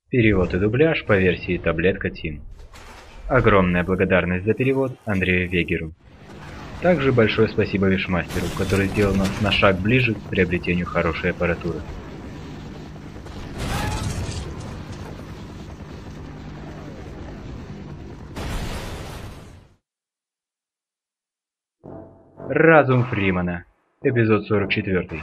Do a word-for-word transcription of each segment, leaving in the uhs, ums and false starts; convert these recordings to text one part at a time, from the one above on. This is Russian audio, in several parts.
Перевод и дубляж по версии Таблетка Тим. Огромная благодарность за перевод Андрею Вегеру. Также большое спасибо Вишмастеру, который сделал нас на шаг ближе к приобретению хорошей аппаратуры. Разум Фримана. Эпизод сорок четыре.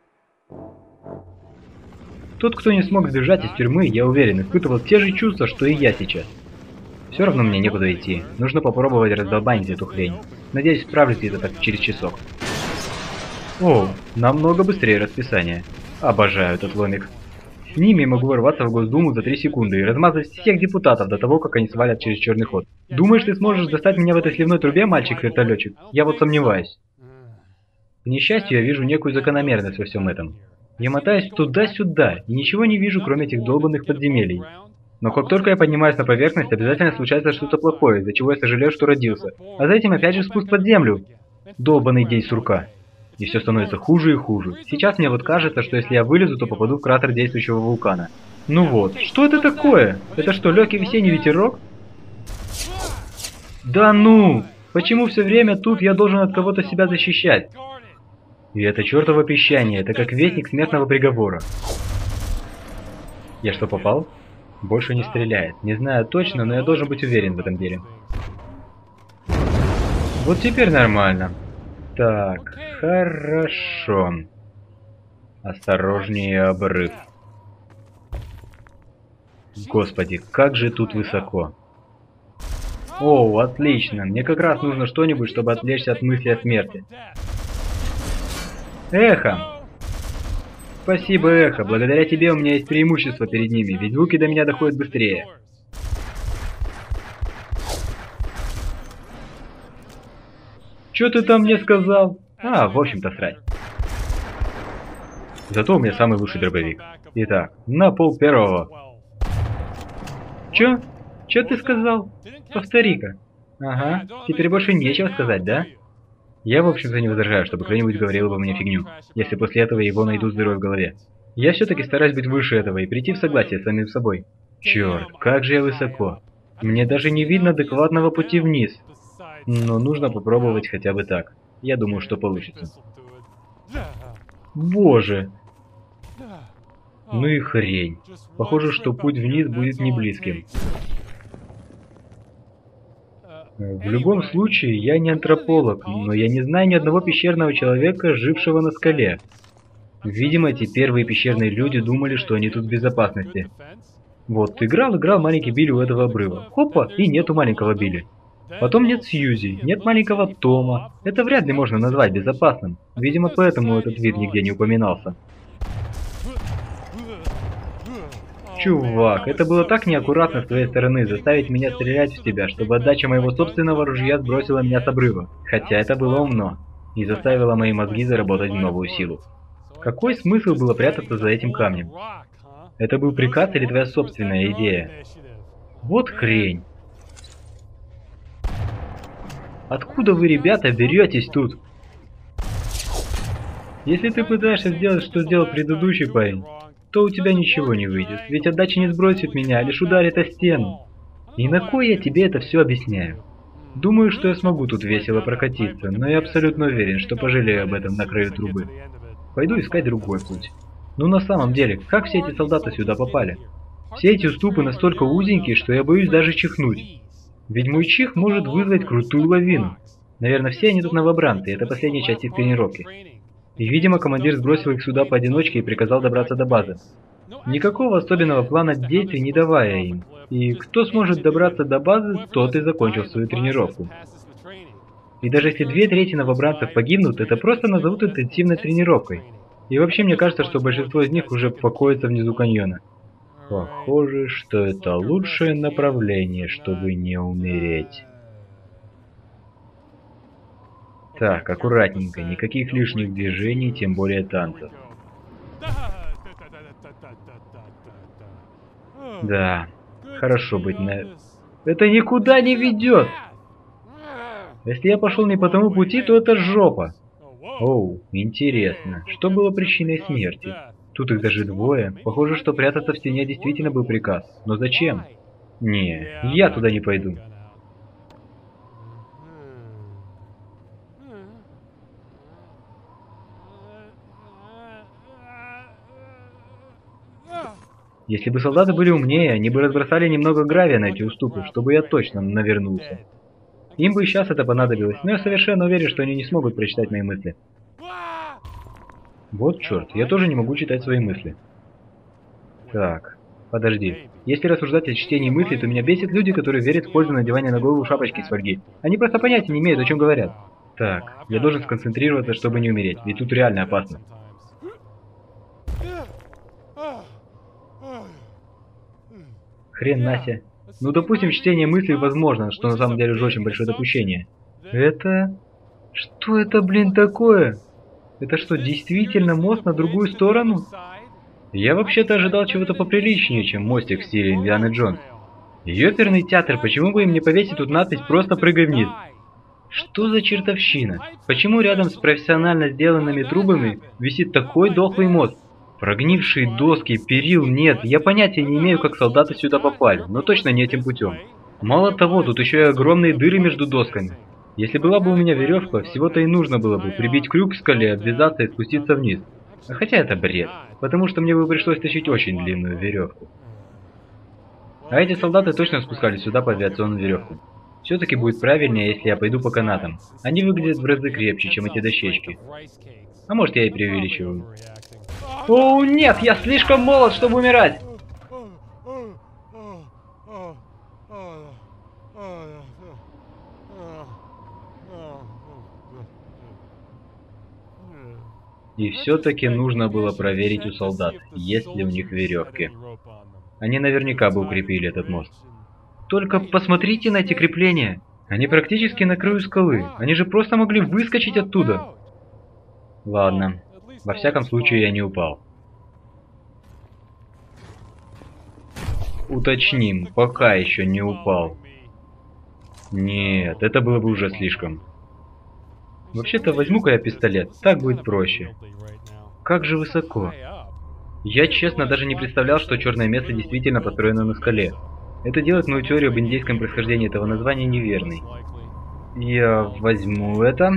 Тот, кто не смог сбежать из тюрьмы, я уверен, испытывал те же чувства, что и я сейчас. Все равно мне некуда идти. Нужно попробовать раздолбанить эту хрень. Надеюсь, справлюсь где-то так через часок. О, намного быстрее расписание. Обожаю этот ломик. С ними я могу ворваться в Госдуму за три секунды и размазать всех депутатов до того, как они свалят через черный ход. Думаешь, ты сможешь достать меня в этой сливной трубе, мальчик-вертолетчик? Я вот сомневаюсь. К несчастью, я вижу некую закономерность во всем этом. Я мотаюсь туда-сюда и ничего не вижу, кроме этих долбанных подземелий. Но как только я поднимаюсь на поверхность, обязательно случается что-то плохое, из-за чего я сожалею, что родился. А за этим опять же спуск под землю. Долбанный день сурка. И все становится хуже и хуже. Сейчас мне вот кажется, что если я вылезу, то попаду в кратер действующего вулкана. Ну вот, что это такое? Это что, легкий весенний ветерок? Да ну! Почему все время тут я должен от кого-то себя защищать? И это чертово пищание, это как вестник смертного приговора. Я что, попал? Больше не стреляет. Не знаю точно, но я должен быть уверен в этом деле. Вот теперь нормально. Так, хорошо. Осторожнее, обрыв. Господи, как же тут высоко. О, отлично. Мне как раз нужно что-нибудь, чтобы отвлечься от мысли о смерти. Эхо! Спасибо, Эхо. Благодаря тебе у меня есть преимущество перед ними, ведь звуки до меня доходят быстрее. Чё ты там мне сказал? А, в общем-то, срать. Зато у меня самый лучший дробовик. Итак, на пол первого. Чё? Чё ты сказал? Повтори-ка. Ага, теперь больше нечего сказать, да? Я, в общем-то, не возражаю, чтобы кто-нибудь говорил обо мне фигню, если после этого его найдут здоровье в голове. Я все-таки стараюсь быть выше этого и прийти в согласие с самим собой. Черт, как же я высоко. Мне даже не видно адекватного пути вниз. Но нужно попробовать хотя бы так. Я думаю, что получится. Боже! Ну и хрень. Похоже, что путь вниз будет не близким. В любом случае, я не антрополог, но я не знаю ни одного пещерного человека, жившего на скале. Видимо, эти первые пещерные люди думали, что они тут в безопасности. Вот, играл-играл маленький Билли у этого обрыва. Хопа, и нету маленького Билли. Потом нет Сьюзи, нет маленького Тома. Это вряд ли можно назвать безопасным. Видимо, поэтому этот вид нигде не упоминался. Чувак, это было так неаккуратно с твоей стороны заставить меня стрелять в тебя, чтобы отдача моего собственного ружья сбросила меня с обрыва. Хотя это было умно. И заставило мои мозги заработать в новую силу. Какой смысл было прятаться за этим камнем? Это был приказ или твоя собственная идея? Вот хрень. Откуда вы, ребята, беретесь тут? Если ты пытаешься сделать, что сделал предыдущий парень, то у тебя ничего не выйдет, ведь отдача не сбросит меня, а лишь ударит о стену. И на кой я тебе это все объясняю? Думаю, что я смогу тут весело прокатиться, но я абсолютно уверен, что пожалею об этом на краю трубы. Пойду искать другой путь. Ну на самом деле, как все эти солдаты сюда попали? Все эти уступы настолько узенькие, что я боюсь даже чихнуть. Ведь мой чих может вызвать крутую лавину. Наверное, все они тут новобранцы, это последняя часть их тренировки. И, видимо, командир сбросил их сюда поодиночке и приказал добраться до базы. Никакого особенного плана действий не давая им. И кто сможет добраться до базы, тот и закончил свою тренировку. И даже если две трети новобранцев погибнут, это просто назовут интенсивной тренировкой. И вообще мне кажется, что большинство из них уже покоится внизу каньона. Похоже, что это лучшее направление, чтобы не умереть. Так, аккуратненько, никаких лишних движений, тем более танцев. Да, хорошо быть на... Это никуда не ведет! Если я пошел не по тому пути, то это жопа. Оу, интересно, что было причиной смерти? Тут их даже двое. Похоже, что прятаться в стене действительно был приказ. Но зачем? Не, я туда не пойду. Если бы солдаты были умнее, они бы разбросали немного гравия на эти уступы, чтобы я точно навернулся. Им бы сейчас это понадобилось, но я совершенно уверен, что они не смогут прочитать мои мысли. Вот черт, я тоже не могу читать свои мысли. Так, подожди. Если рассуждать о чтении мыслей, то меня бесит люди, которые верят в пользу надевания на голову шапочки из фольги. Они просто понятия не имеют, о чем говорят. Так, я должен сконцентрироваться, чтобы не умереть, ведь тут реально опасно. Хрен Нася. Ну, допустим, чтение мыслей возможно, что на самом деле уже очень большое допущение. Это... Что это, блин, такое? Это что, действительно мост на другую сторону? Я вообще-то ожидал чего-то поприличнее, чем мостик в стиле Индианы Джонс. Ёперный театр, почему бы им не повесить тут надпись «Просто прыгай вниз»? Что за чертовщина? Почему рядом с профессионально сделанными трубами висит такой дохлый мост? Прогнившие доски, перил нет, я понятия не имею, как солдаты сюда попали, но точно не этим путем. Мало того, тут еще и огромные дыры между досками. Если была бы у меня веревка, всего-то и нужно было бы прибить крюк к скале, обвязаться и спуститься вниз. А хотя это бред, потому что мне бы пришлось тащить очень длинную веревку. А эти солдаты точно спускались сюда по авиационную веревку. Все-таки будет правильнее, если я пойду по канатам. Они выглядят в разы крепче, чем эти дощечки. А может, я и преувеличиваю. О, нет, я слишком молод, чтобы умирать! И все-таки нужно было проверить у солдат, есть ли у них веревки. Они наверняка бы укрепили этот мост. Только посмотрите на эти крепления. Они практически на краю скалы. Они же просто могли выскочить оттуда. Ладно. Во всяком случае, я не упал. Уточним, пока еще не упал. Нет, это было бы уже слишком. Вообще-то возьму-ка я пистолет, так будет проще. Как же высоко. Я честно даже не представлял, что черное место действительно построено на скале. Это делает мою теорию об индейском происхождении этого названия неверной. Я возьму это.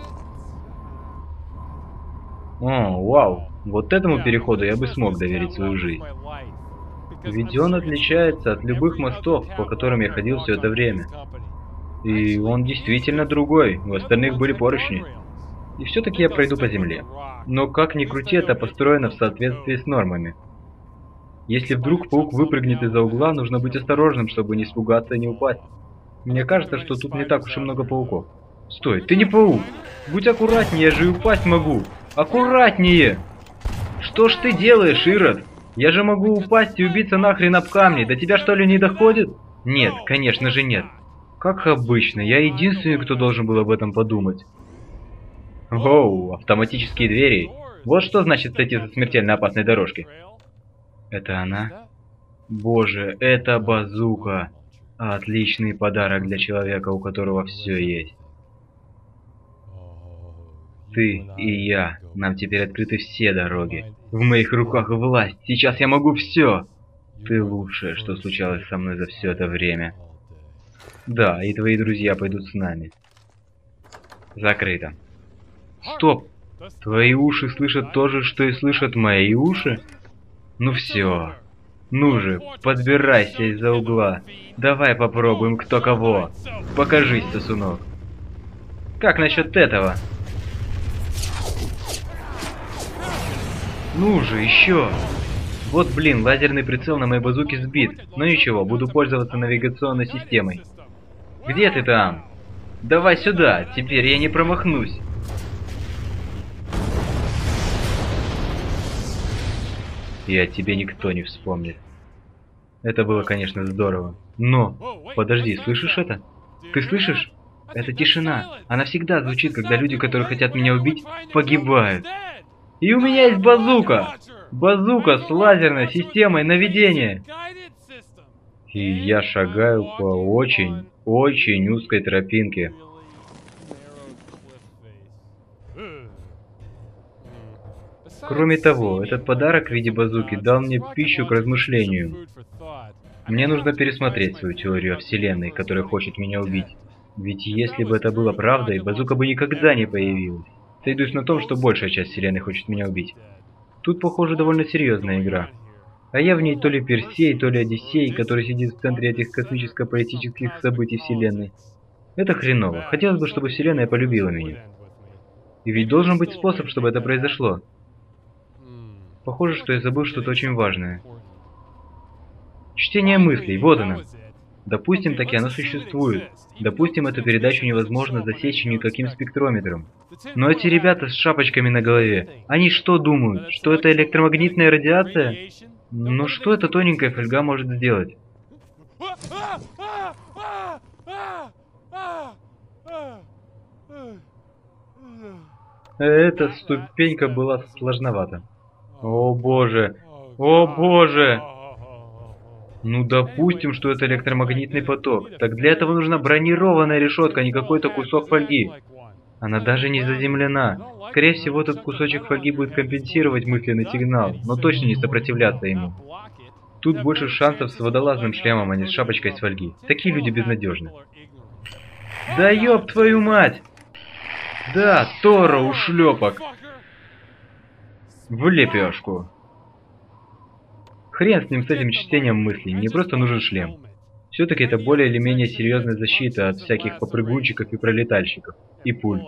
О, вау. Вот этому переходу я бы смог доверить свою жизнь. Ведь он отличается от любых мостов, по которым я ходил все это время. И он действительно другой, у остальных были поручни. И все-таки я пройду по земле. Но как ни крути, это построено в соответствии с нормами. Если вдруг паук выпрыгнет из-за угла, нужно быть осторожным, чтобы не испугаться и не упасть. Мне кажется, что тут не так уж и много пауков. Стой, ты не паук! Будь аккуратнее, я же и упасть могу! Аккуратнее! Что ж ты делаешь, Ирод? Я же могу упасть и убиться нахрен об камни, до тебя что ли не доходит? Нет, конечно же нет. Как обычно, я единственный, кто должен был об этом подумать. Оу, автоматические двери. Вот что значит сойти со смертельно опасной дорожки. Это она? Боже, это базука. Отличный подарок для человека, у которого все есть. Ты и я. Нам теперь открыты все дороги. В моих руках власть. Сейчас я могу все. Ты лучшее, что случалось со мной за все это время. Да, и твои друзья пойдут с нами. Закрыто. Стоп! Твои уши слышат то же, что и слышат мои уши? Ну все. Ну же, подбирайся из-за угла. Давай попробуем кто кого. Покажись, сосунок. Как насчет этого? Ну же, еще. Вот блин, лазерный прицел на моей базуке сбит. Но ничего, буду пользоваться навигационной системой. Где ты там? Давай сюда, теперь я не промахнусь. И о тебе никто не вспомнит. Это было, конечно, здорово. Но, подожди, слышишь это? Ты слышишь? Это тишина. Она всегда звучит, когда люди, которые хотят меня убить, погибают. И у меня есть базука! Базука с лазерной системой наведения. И я шагаю по очень, очень узкой тропинке. Кроме того, этот подарок в виде базуки дал мне пищу к размышлению. Мне нужно пересмотреть свою теорию о Вселенной, которая хочет меня убить. Ведь если бы это было правдой, базука бы никогда не появилась. Сойдусь на том, что большая часть Вселенной хочет меня убить. Тут, похоже, довольно серьезная игра. А я в ней то ли Персей, то ли Одиссей, который сидит в центре этих космическо-политических событий Вселенной. Это хреново. Хотелось бы, чтобы Вселенная полюбила меня. И ведь должен быть способ, чтобы это произошло. Похоже, что я забыл что-то очень важное. Чтение мыслей, вот оно. Допустим, таки оно существует. Допустим, эту передачу невозможно засечь никаким спектрометром. Но эти ребята с шапочками на голове, они что думают? Что это электромагнитная радиация? Но что эта тоненькая фольга может сделать? Эта ступенька была сложновата. О боже! О боже! Ну допустим, что это электромагнитный поток. Так для этого нужна бронированная решетка, а не какой-то кусок фольги. Она даже не заземлена. Скорее всего, этот кусочек фольги будет компенсировать мысленный сигнал, но точно не сопротивляться ему. Тут больше шансов с водолазным шлемом, а не с шапочкой с фольги. Такие люди безнадежны. Да ёб твою мать! Да, Тора ушлепок! В лепешку. Хрен с ним, с этим чтением мыслей, мне просто нужен шлем. Все-таки это более или менее серьезная защита от всяких попрыгунчиков и пролетальщиков. И пуль.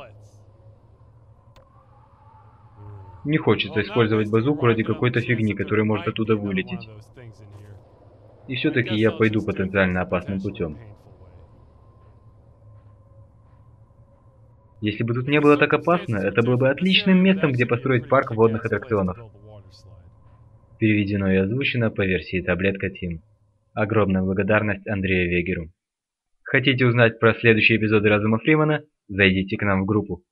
Не хочется использовать базуку ради какой-то фигни, которая может оттуда вылететь. И все-таки я пойду потенциально опасным путем. Если бы тут не было так опасно, это было бы отличным местом, где построить парк водных аттракционов. Переведено и озвучено по версии Таблетка Тим. Огромная благодарность Андрею Вегеру. Хотите узнать про следующие эпизоды Разума Фримана? Зайдите к нам в группу.